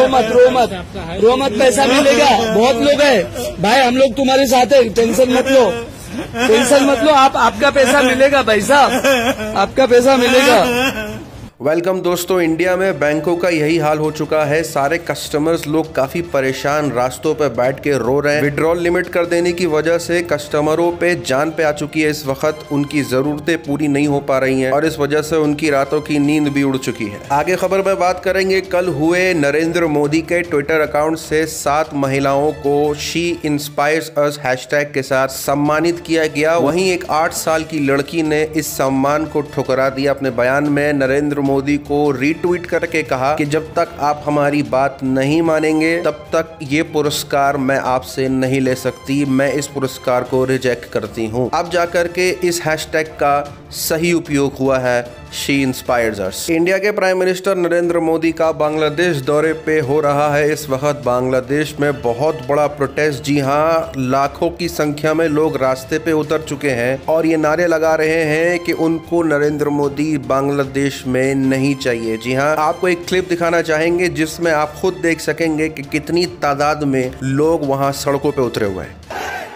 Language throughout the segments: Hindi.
रो मत, पैसा मिलेगा। बहुत लोग हैं भाई, हम लोग तुम्हारे साथ है, टेंशन मत लो। आपका पैसा मिलेगा भाई साहब, आपका पैसा मिलेगा। वेलकम दोस्तों, इंडिया में बैंकों का यही हाल हो चुका है। सारे कस्टमर्स लोग काफी परेशान रास्तों पे बैठ के रो रहे हैं। विड्रॉल लिमिट कर देने की वजह से कस्टमरों पे जान पे आ चुकी है। इस वक्त उनकी जरूरतें पूरी नहीं हो पा रही हैं और इस वजह से उनकी रातों की नींद भी उड़ चुकी है। आगे खबर में बात करेंगे। कल हुए नरेंद्र मोदी के ट्विटर अकाउंट से 7 महिलाओं को शी इंस्पायर्स अस हैशटैग के साथ सम्मानित किया गया। वहीं एक 8 साल की लड़की ने इस सम्मान को ठुकरा दिया। अपने बयान में नरेंद्र मोदी को रीट्वीट करके कहा कि जब तक आप हमारी बात नहीं मानेंगे तब तक ये पुरस्कार मैं आपसे नहीं ले सकती। मैं इस पुरस्कार को रिजेक्ट करती हूँ। अब जाकर के इस हैशटैग का सही उपयोग हुआ है, शी इंस्पायर्स अस। इंडिया के प्राइम मिनिस्टर नरेंद्र मोदी का बांग्लादेश दौरे पे हो रहा है इस वक्त बांग्लादेश में बहुत बड़ा प्रोटेस्ट। जी हाँ, लाखों की संख्या में लोग रास्ते पे उतर चुके हैं और ये नारे लगा रहे हैं कि उनको नरेंद्र मोदी बांग्लादेश में नहीं चाहिए। जी हाँ, आपको एक क्लिप दिखाना चाहेंगे जिसमें आप खुद देख सकेंगे कि कितनी तादाद में लोग वहां सड़कों पे उतरे हुए हैं।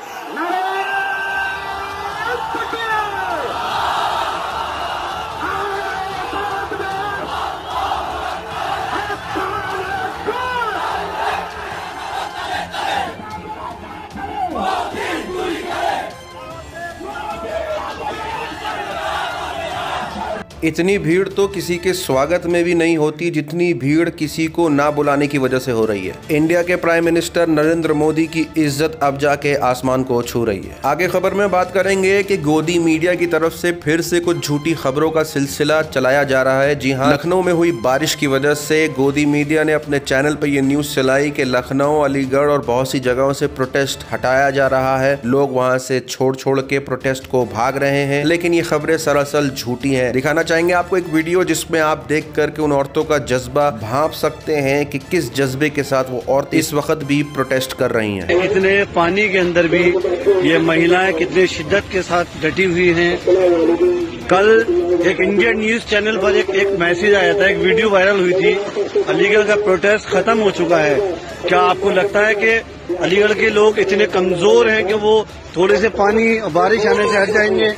इतनी भीड़ तो किसी के स्वागत में भी नहीं होती जितनी भीड़ किसी को ना बुलाने की वजह से हो रही है। इंडिया के प्राइम मिनिस्टर नरेंद्र मोदी की इज्जत अब जाके आसमान को छू रही है। आगे खबर में बात करेंगे कि गोदी मीडिया की तरफ से फिर से कुछ झूठी खबरों का सिलसिला चलाया जा रहा है। जी हाँ, लखनऊ में हुई बारिश की वजह से गोदी मीडिया ने अपने चैनल पर यह न्यूज चलाई कि लखनऊ, अलीगढ़ और बहुत सी जगहों से प्रोटेस्ट हटाया जा रहा है। लोग वहाँ से छोड़ के प्रोटेस्ट को भाग रहे हैं, लेकिन ये खबरें सरासर झूठी है। दिखाना चाहेंगे आपको एक वीडियो जिसमें आप देख करके उन औरतों का जज्बा भांप सकते हैं कि किस जज्बे के साथ वो औरतें इस वक्त भी प्रोटेस्ट कर रही हैं। इतने पानी के अंदर भी ये महिलाएं कितने शिद्दत के साथ डटी हुई हैं। कल एक इंडियन न्यूज चैनल पर एक मैसेज आया था, एक वीडियो वायरल हुई थी। अलीगढ़ का प्रोटेस्ट खत्म हो चुका है। क्या आपको लगता है कि अलीगढ़ के लोग इतने कमजोर हैं कि वो थोड़े से पानी बारिश आने से हट जाएंगे?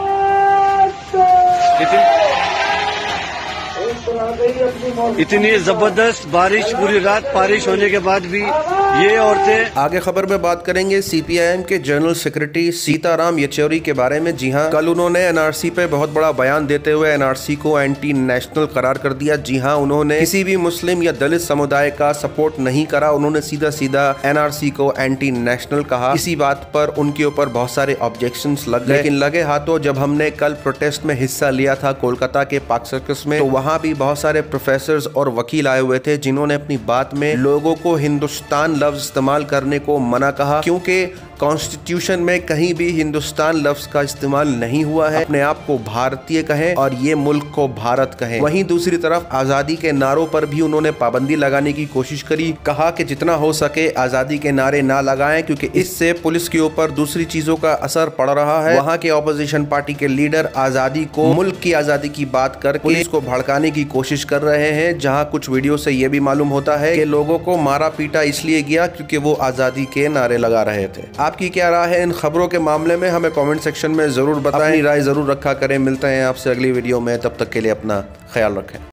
इतनी जबरदस्त बारिश, पूरी रात बारिश होने के बाद भी ये औरतें। आगे खबर में बात करेंगे सीपीआईएम के जनरल सेक्रेटरी सीताराम येचुरी के बारे में। जी हाँ, कल उन्होंने एनआरसी पे बहुत बड़ा बयान देते हुए एनआरसी को एंटी नेशनल करार कर दिया। जी हाँ, उन्होंने किसी भी मुस्लिम या दलित समुदाय का सपोर्ट नहीं करा। उन्होंने सीधा सीधा एनआरसी को एंटी नेशनल कहा। इसी बात पर उनके ऊपर बहुत सारे ऑब्जेक्शंस लग गए, लेकिन लगे हाथों जब हमने कल प्रोटेस्ट में हिस्सा लिया था कोलकाता के पार्क सर्कस में, तो वहाँ भी बहुत सारे प्रोफेसर्स और वकील आए हुए थे जिन्होंने अपनी बात में लोगों को हिंदुस्तान लफ्ज इस्तेमाल करने को मना कहा, क्योंकि कॉन्स्टिट्यूशन में कहीं भी हिंदुस्तान लफ्ज का इस्तेमाल नहीं हुआ है। अपने आप को भारतीय कहें और ये मुल्क को भारत कहें। वहीं दूसरी तरफ आजादी के नारों पर भी उन्होंने पाबंदी लगाने की कोशिश करी। कहा कि जितना हो सके आजादी के नारे ना लगाएं, क्योंकि इससे पुलिस के ऊपर दूसरी चीजों का असर पड़ रहा है। वहाँ के ऑपोजिशन पार्टी के लीडर आजादी को, मुल्क की आजादी की बात करके पुलिस को भड़काने की कोशिश कर रहे हैं। जहाँ कुछ वीडियो से ये भी मालूम होता है कि लोगों को मारा पीटा इसलिए गया क्योंकि वो आजादी के नारे लगा रहे थे। आपकी क्या राय है इन खबरों के मामले में? हमें कमेंट सेक्शन में जरूर बताएं। अपनी राय जरूर रखा करें। मिलते हैं आपसे अगली वीडियो में, तब तक के लिए अपना ख्याल रखें।